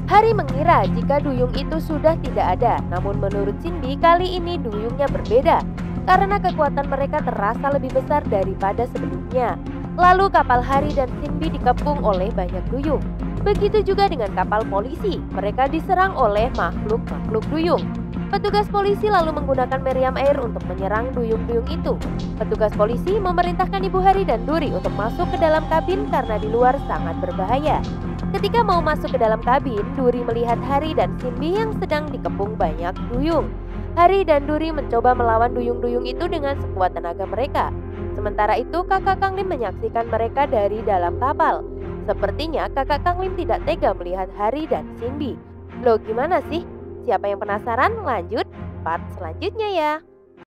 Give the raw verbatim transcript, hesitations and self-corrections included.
Hari mengira jika duyung itu sudah tidak ada, namun menurut Cindy kali ini duyungnya berbeda karena kekuatan mereka terasa lebih besar daripada sebelumnya. Lalu kapal Hari dan Cindy dikepung oleh banyak duyung. Begitu juga dengan kapal polisi, mereka diserang oleh makhluk-makhluk duyung. Petugas polisi lalu menggunakan meriam air untuk menyerang duyung-duyung itu. Petugas polisi memerintahkan Ibu Hari dan Duri untuk masuk ke dalam kabin karena di luar sangat berbahaya. Ketika mau masuk ke dalam kabin, Duri melihat Hari dan Cindy yang sedang dikepung banyak duyung. Hari dan Duri mencoba melawan duyung-duyung itu dengan sekuat tenaga mereka. Sementara itu kakak Kang Lim menyaksikan mereka dari dalam kapal. Sepertinya kakak Kang Lim tidak tega melihat Hari dan Cindy. Loh, gimana sih? Siapa yang penasaran? Lanjut part selanjutnya ya.